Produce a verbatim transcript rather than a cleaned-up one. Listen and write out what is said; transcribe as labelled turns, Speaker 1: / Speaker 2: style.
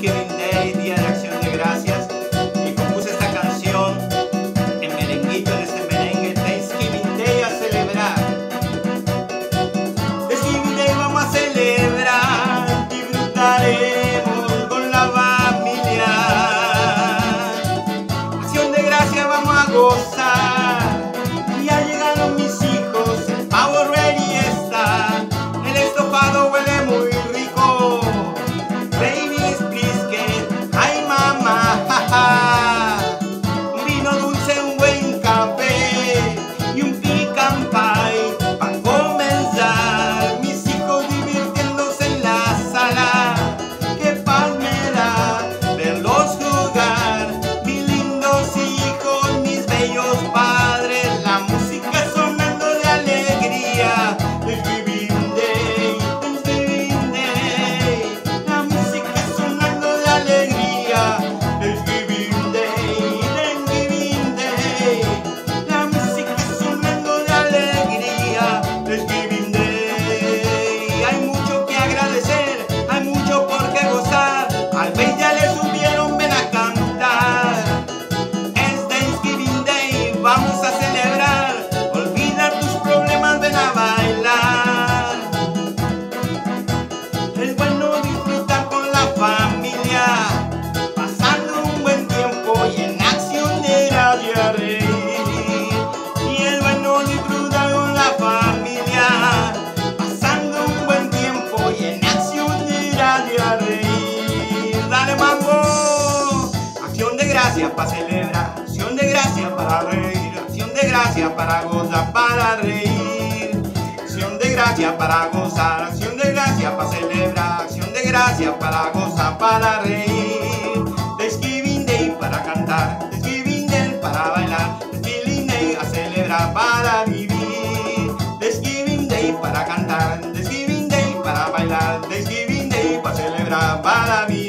Speaker 1: Thanksgiving Day, Día de Acción de Gracias, y compuse esta canción en merenguito, en este merengue. Thanksgiving Day a celebrar. Thanksgiving Day vamos a celebrar, disfrutaremos con la familia. Acción de Gracias vamos a gozar. Ya llegaron mis hijos, el pavo ready está, el estofado huele muy rico. Baby, please get, ay mamá, jaja. Un vino dulce, un buen café y un pecan pie para comenzar. Mis hijos divirtiéndose en la sala, qué paz me da verlos jugar. Mis lindos hijos, mis bellos padres, la música sonando de alegría. Thanksgiving Day, Thanksgiving Day, la música sonando de alegría. Thanksgiving Day, Thanksgiving Day, la música sonando de alegría. Thanksgiving Day, hay mucho que agradecer, hay mucho por qué gozar. Al rey ya le subieron, ven a cantar. Es Thanksgiving Day, vamos a celebrar, olvidar tus problemas, ven a bailar. Es bueno disfrutar con la familia, pasando un buen tiempo y en acción de gracias reír. Y es bueno disfrutar con la familia, pasando un buen tiempo y en acción de gracias reír. Dale mambo, acción de gracias para celebrar, acción de gracias para reír, acción de gracias para gozar, para reír, acción de gracias para gozar, acción de gracias para celebrar, acción de gracias para gozar, para reír. Thanksgiving Day para cantar, Thanksgiving Day para bailar, Thanksgiving Day a celebrar, para vivir. Thanksgiving Day para cantar, Thanksgiving Day para bailar, Thanksgiving Day para celebrar, para vivir.